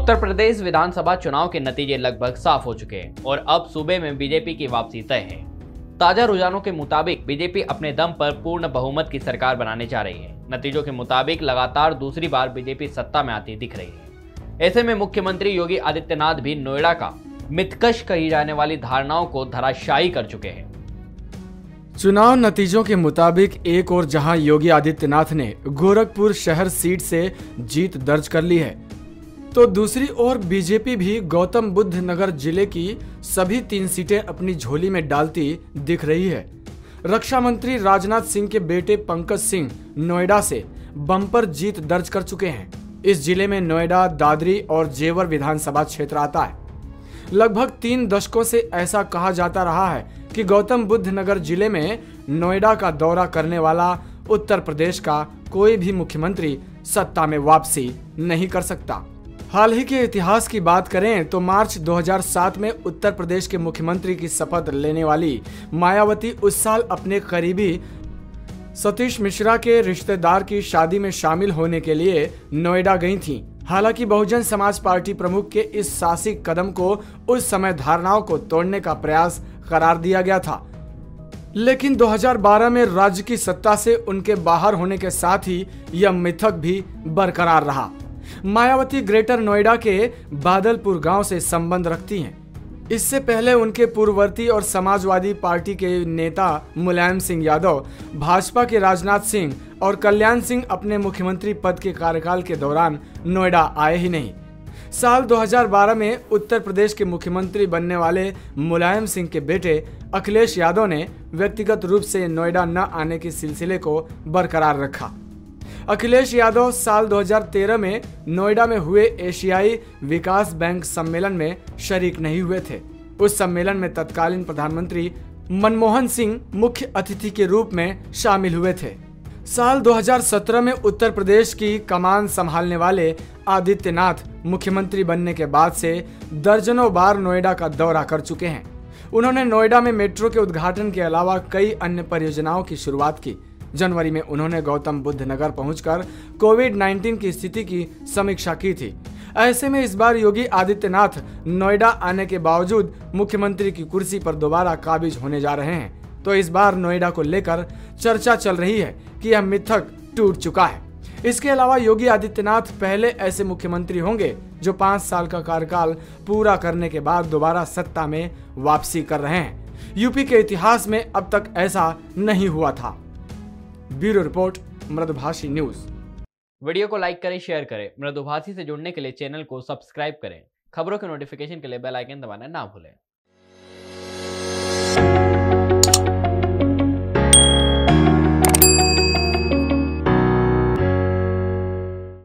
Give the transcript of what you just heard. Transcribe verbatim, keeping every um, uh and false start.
उत्तर प्रदेश विधानसभा चुनाव के नतीजे लगभग साफ हो चुके हैं और अब सूबे में बीजेपी की वापसी तय है। ताजा रुझानों के मुताबिक बीजेपी अपने दम पर पूर्ण बहुमत की सरकार बनाने जा रही है। नतीजों के मुताबिक लगातार दूसरी बार बीजेपी सत्ता में आती दिख रही है। ऐसे में मुख्यमंत्री योगी आदित्यनाथ भी नोएडा का मितकश कही जाने वाली धारणाओं को धराशायी कर चुके हैं। चुनाव नतीजों के मुताबिक एक और जहां योगी आदित्यनाथ ने गोरखपुर शहर सीट से जीत दर्ज कर ली है, तो दूसरी ओर बीजेपी भी गौतम बुद्ध नगर जिले की सभी तीन सीटें अपनी झोली में डालती दिख रही है। रक्षा मंत्री राजनाथ सिंह के बेटे पंकज सिंह नोएडा से बम्पर जीत दर्ज कर चुके हैं। इस जिले में नोएडा, दादरी और जेवर विधानसभा क्षेत्र आता है। लगभग तीन दशकों से ऐसा कहा जाता रहा है कि गौतम बुद्ध नगर जिले में नोएडा का दौरा करने वाला उत्तर प्रदेश का कोई भी मुख्यमंत्री सत्ता में वापसी नहीं कर सकता। हाल ही के इतिहास की बात करें तो मार्च दो हज़ार सात में उत्तर प्रदेश के मुख्यमंत्री की शपथ लेने वाली मायावती उस साल अपने करीबी सतीश मिश्रा के रिश्तेदार की शादी में शामिल होने के लिए नोएडा गई थीं। हालांकि बहुजन समाज पार्टी प्रमुख के इस साहसिक कदम को उस समय धारणाओं को तोड़ने का प्रयास करार दिया गया था, लेकिन दो हज़ार बारह में राज्य की सत्ता से उनके बाहर होने के साथ ही यह मिथक भी बरकरार रहा। मायावती ग्रेटर नोएडा के बादलपुर गांव से संबंध रखती हैं। इससे पहले उनके पूर्ववर्ती और समाजवादी पार्टी के नेता मुलायम सिंह यादव, भाजपा के राजनाथ सिंह और कल्याण सिंह अपने मुख्यमंत्री पद के कार्यकाल के दौरान नोएडा आए ही नहीं। साल दो हज़ार बारह में उत्तर प्रदेश के मुख्यमंत्री बनने वाले मुलायम सिंह के बेटे अखिलेश यादव ने व्यक्तिगत रूप से नोएडा न आने के सिलसिले को बरकरार रखा। अखिलेश यादव साल दो हज़ार तेरह में नोएडा में हुए एशियाई विकास बैंक सम्मेलन में शरीक नहीं हुए थे। उस सम्मेलन में तत्कालीन प्रधानमंत्री मनमोहन सिंह मुख्य अतिथि के रूप में शामिल हुए थे। साल दो हज़ार सत्रह में उत्तर प्रदेश की कमान संभालने वाले आदित्यनाथ मुख्यमंत्री बनने के बाद से दर्जनों बार नोएडा का दौरा कर चुके हैं। उन्होंने नोएडा में मेट्रो के उद्घाटन के अलावा कई अन्य परियोजनाओं की शुरुआत की। जनवरी में उन्होंने गौतम बुद्ध नगर पहुंचकर कोविड उन्नीस की स्थिति की समीक्षा की थी। ऐसे में इस बार योगी आदित्यनाथ नोएडा आने के बावजूद मुख्यमंत्री की कुर्सी पर दोबारा काबिज होने जा रहे हैं, तो इस बार नोएडा को लेकर चर्चा चल रही है कि यह मिथक टूट चुका है। इसके अलावा योगी आदित्यनाथ पहले ऐसे मुख्यमंत्री होंगे जो पांच साल का कार्यकाल पूरा करने के बाद दोबारा सत्ता में वापसी कर रहे हैं। यूपी के इतिहास में अब तक ऐसा नहीं हुआ था। Bureau report, Mridubhashi news. Video को लाइक करें, शेयर करें। मृदुभाषी से जुड़ने के लिए चैनल को सब्सक्राइब करें। खबरों के नोटिफिकेशन के लिए बेल आइकन दबाना ना भूलें।